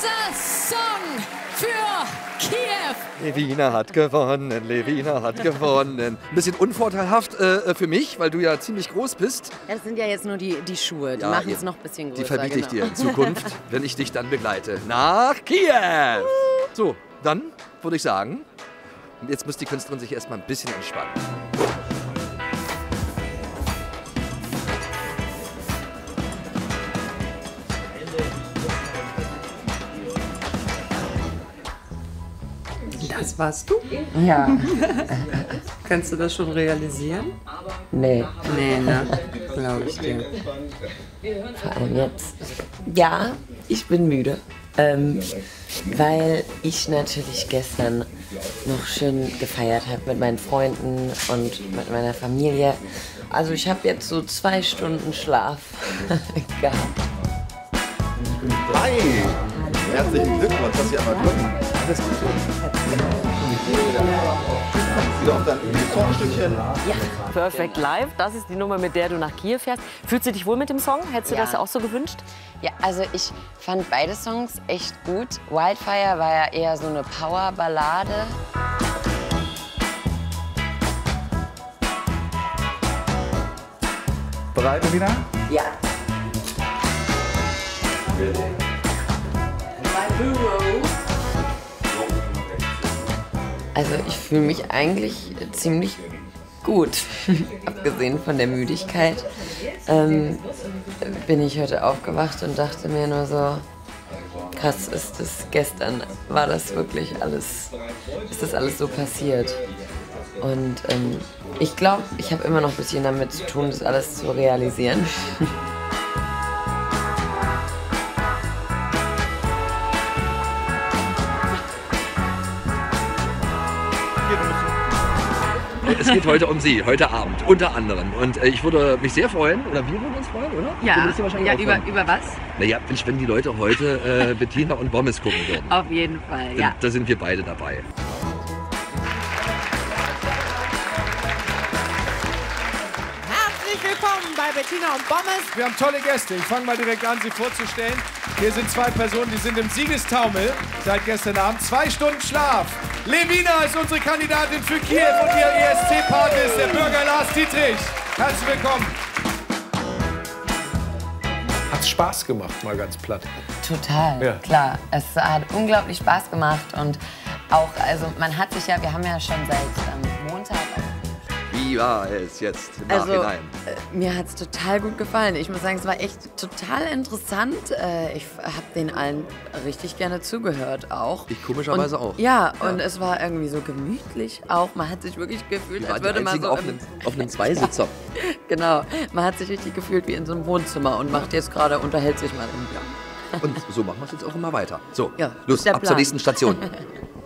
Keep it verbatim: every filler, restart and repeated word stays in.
Unser Song für Kiew. Lewina hat gewonnen, Lewina hat gewonnen. Ein bisschen unvorteilhaft äh, für mich, weil du ja ziemlich groß bist. Das sind ja jetzt nur die, die Schuhe, die Ja, machen ihr- es noch ein bisschen größer. Die verbiete ich genau. dir in Zukunft, wenn ich dich dann begleite. Nach Kiew! So, dann würde ich sagen, jetzt muss die Künstlerin sich erstmal ein bisschen entspannen. Das warst du? Ja, Kannst du das schon realisieren? nee, Nee, ne? Glaube ich dir. vor allem jetzt. Ja, ich bin müde, ähm, weil ich natürlich gestern noch schön gefeiert habe mit meinen Freunden und mit meiner Familie. Also ich habe jetzt so zwei Stunden Schlaf gehabt. Hi! Herzlichen Glückwunsch, dass Sie einmal drücken. Alles Gute. Wieder auf dein Songstückchen. Ja, Perfect Live, das ist die Nummer, mit der du nach Kiew fährst. Fühlst du dich wohl mit dem Song? Hättest du Ja. das auch so gewünscht? Ja, also ich fand beide Songs echt gut. Wildfire war ja eher so eine Powerballade. Bereit, Lewina? Ja. Also ich fühle mich eigentlich ziemlich gut, abgesehen von der Müdigkeit. Ähm, bin ich heute aufgewacht und dachte mir nur so, krass, ist das gestern, war das wirklich alles, ist das alles so passiert? Und ähm, ich glaube, ich habe immer noch ein bisschen damit zu tun, das alles zu realisieren. Es geht heute um Sie, heute Abend, unter anderem. Und äh, ich würde mich sehr freuen, oder wir würden uns freuen, oder? Du Ja, würdest dir wahrscheinlich ja auch über, freuen. über was? Naja, wenn, wenn die Leute heute äh, Bettina und Bommes gucken würden. Auf jeden Fall, Da, ja. da sind wir beide dabei. Herzlich willkommen bei Bettina und Bommes. Wir haben tolle Gäste. Ich fange mal direkt an, sie vorzustellen. Hier sind zwei Personen, die sind im Siegestaumel seit gestern Abend. Zwei Stunden Schlaf. Lewina ist unsere Kandidatin für Kiew und ihr E S C-Part ist der Bürger Lars Dietrich. Herzlich willkommen. Hat's Spaß gemacht, mal ganz platt. Total, Ja. klar. Es hat unglaublich Spaß gemacht und auch, also man hat sich ja, wir haben ja schon seit ähm, Montag. Wie war es jetzt im Also, Nachhinein? äh, mir hat es total gut gefallen. Ich muss sagen, es war echt total interessant. Äh, ich habe den allen richtig gerne zugehört auch. Ich komischerweise und, auch. Ja, Ja. und es war irgendwie so gemütlich auch. Man hat sich wirklich gefühlt, Wir als waren die würde man einzigen so... auf einem, auf einem Zweisitzer. Genau, man hat sich richtig gefühlt wie in so einem Wohnzimmer und macht jetzt gerade, unterhält sich mal. Ja. Und so machen wir es jetzt auch immer weiter. So, Ja, los, ist der ab zur Plan. nächsten Station.